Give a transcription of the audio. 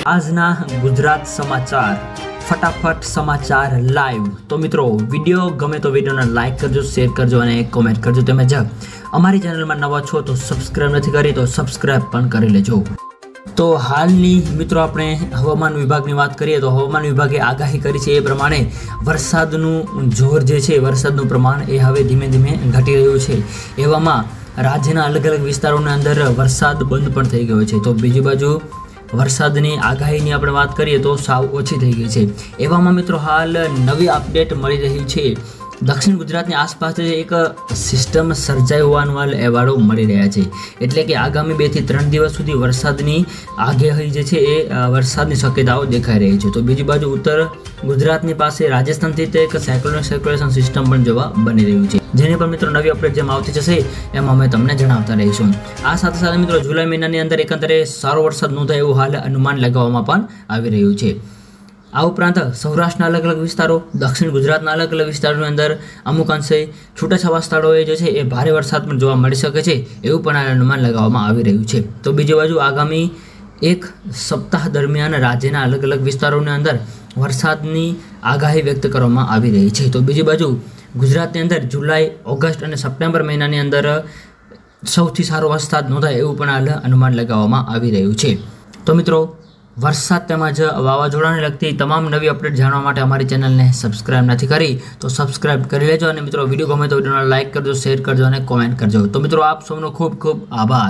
આજના ગુજરાત સમાચાર फटाफट समाचार लाइव। तो मित्रों विडियो गमे तो विडियो ने लाइक करजो, शेर करजो और कॉमेंट करजो। तमे जो अमारी चैनल में नवा छो तो सब्सक्राइब नहीं करी तो सब्सक्राइब पण करी लेजो। तो हालनी मित्रों आपणे हवामान विभागनी वात करीए तो हवामान विभागे आगाही करी छे ए प्रमाणे वरसादनुं जोर जे छे, वरसादनुं प्रमाण ए हवे धीमे धीमे घटी रह्युं छे। एवामां राज्यना अलग अलग विस्तारोनी अंदर वरसाद बंध पण थई गयो छे। तो बीजी बाजु वरसादनी आगाहीनी આપણે વાત કરીએ તો સાવ ઓછી થઈ ગઈ છે। એવામાં મિત્રો હાલ નવી અપડેટ મળી રહી છે। દક્ષિણ ગુજરાતની આસપાસ એક સિસ્ટમ સર્જાઈ હોવાનો હાલ અહેવાલો મળી રહ્યા છે। એટલે કે આગામી 2 થી 3 દિવસ સુધી વરસાદની આગાહી જે છે એ વરસાદની શક્યતાઓ દેખાઈ રહી છે। તો બીજી બાજુ ઉત્તર ગુજરાતની પાસે રાજસ્થાનથી એક સાયક્લોનિક સર્ક્યુલેશન સિસ્ટમ પણ જોવા બની રહ્યું છે, જેની પર મિત્રો નવી અપડેટ જેમ આવતી જશે એમ અમે તમને જણાવતા રહીશું। આ સાથે સાથે મિત્રો જુલાઈ મહિનાની અંદર એકંદરે સારો વરસાદ નોંધાય એવું હાલ અનુમાન લગાવવામાં પણ આવી રહ્યું છે। આ ઉપરાંત સૌરાષ્ટ્રના અલગ અલગ વિસ્તારો, દક્ષિણ ગુજરાતના અલગ અલગ વિસ્તારોની અંદર અમુક અંશે છૂટાછવાયા સ્થળોએ જે છે એ ભારે વરસાદ પણ જોવા મળી શકે છે એવું પણ અનુમાન લગાવવામાં આવી રહ્યું છે। તો બીજી બાજુ આગામી એક સપ્તાહ દરમિયાન રાજ્યના અલગ અલગ વિસ્તારોની અંદર વરસાદની આગાહી વ્યક્ત કરવામાં આવી રહી છે। તો બીજી બાજુ ગુજરાતની અંદર જુલાઈ, ઓગસ્ટ અને સપ્ટેમ્બર મહિનાની અંદર સૌથી સારો વરસાદ નોંધાય એવું પણ હાલ અનુમાન લગાવવામાં આવી રહ્યું છે। તો મિત્રો વરસાદ તેમજ વાવાઝોડાને લગતી તમામ નવી અપડેટ જાણવા માટે અમારી ચેનલને સબસ્ક્રાઇબ નથી કરી તો સબસ્ક્રાઇબ કરી લેજો અને મિત્રો વિડીયો ગમે તો વિડીયોને લાઇક કરજો, શેર કરજો અને કોમેન્ટ કરજો। તો મિત્રો આપ સૌનો ખૂબ ખૂબ આભાર।